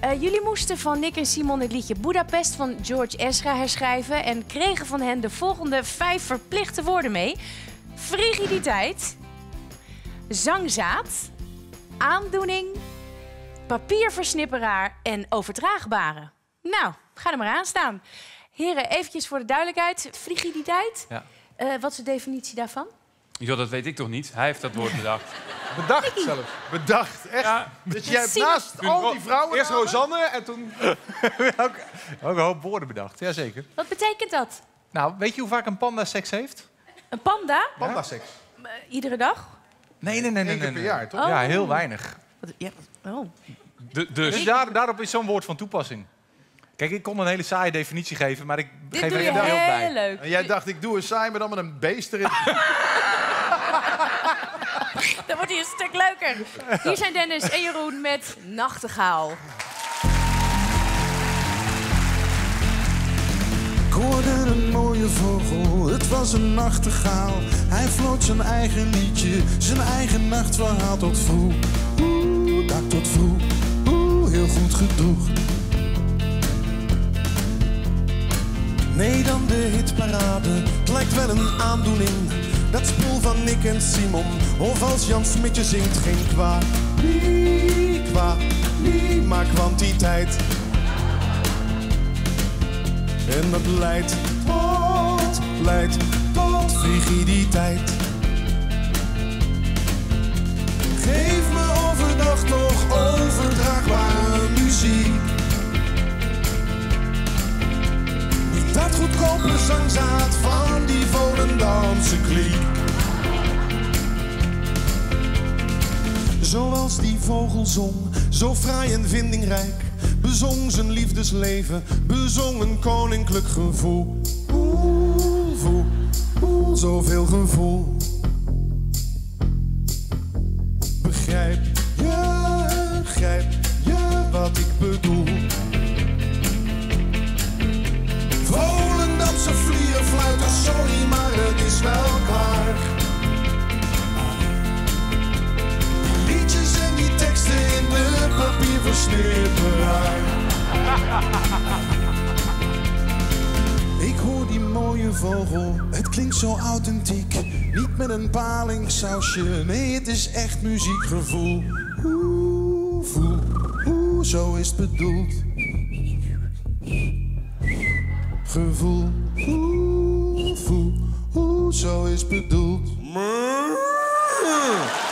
Jullie moesten van Nick en Simon het liedje Budapest van George Ezra herschrijven... en kregen van hen de volgende 5 verplichte woorden mee. Frigiditeit, zangzaad, aandoening, papierversnipperaar en overdraagbare. Nou, ga er maar aan staan. Heren, eventjes voor de duidelijkheid. Frigiditeit, Ja. wat is de definitie daarvan? Jo, dat weet ik toch niet? Hij heeft dat woord bedacht. Bedacht zelf. Bedacht, echt. Ja. Dus jij hebt Simon- naast al die vrouwen... Eerst Rosanne en toen ook een hoop woorden bedacht. Jazeker. Wat betekent dat? Nou, weet je hoe vaak een panda seks heeft? Een panda? Pandaseks. Iedere dag? Nee. 1 keer per jaar, toch? Ja, heel weinig. Ja. Oh. Dus Dus daarop is zo'n woord van toepassing. Kijk, ik kon een hele saaie definitie geven, maar ik Dit geef doe er je een beeld heel bij. leuk. En jij dacht, ik doe een saai, maar dan met een beest erin. Dan wordt hij een stuk leuker. Hier zijn Dennis en Jeroen met Nachtegaal. Ik hoorde een mooie vogel, het was een nachtegaal. Hij floot zijn eigen liedje, zijn eigen nachtverhaal tot vroeg. Dak tot vroeg, heel goed gedroeg. Nee, dan de hitparade, het lijkt wel een aandoening. Dat spoel van Nick en Simon, of als Jan Smitje zingt, geen kwaad. Maar kwantiteit. En dat leidt tot frigiditeit. Geef me overdag toch overdraagbare muziek. Niet dat goedkope zangzaad van die Volendamse kliek. Zoals die vogel zong, zo fraai en vindingrijk. Bezong zijn liefdesleven, bezong een koninklijk gevoel. Zoveel gevoel. Begrijp je wat ik bedoel? Volendamse vlierfluiters, sorry, maar het is wel klaar. Die liedjes en die teksten in de papierversnipperaar. Ik hoor die mooie vogel, het klinkt zo authentiek. Niet met een palingsausje, nee, het is echt muziekgevoel. Zo is het bedoeld. Gevoel, zo is het bedoeld.